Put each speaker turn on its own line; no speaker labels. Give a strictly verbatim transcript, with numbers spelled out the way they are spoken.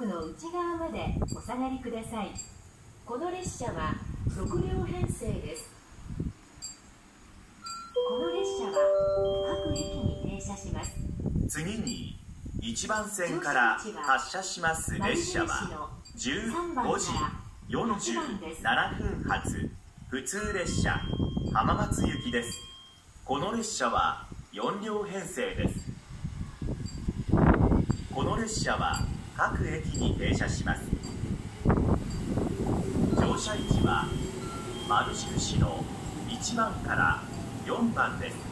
クの内側までお下がりください。この列車はろく両編成です。この列車は各駅に停車します。
次にいちばん線から発車します列車はじゅうごじよんじゅうななふん発普通列車浜松行きです。この列車はよん両編成です。この列車は各駅に停車します。乗車位置は丸印のいちばんからよんばんです。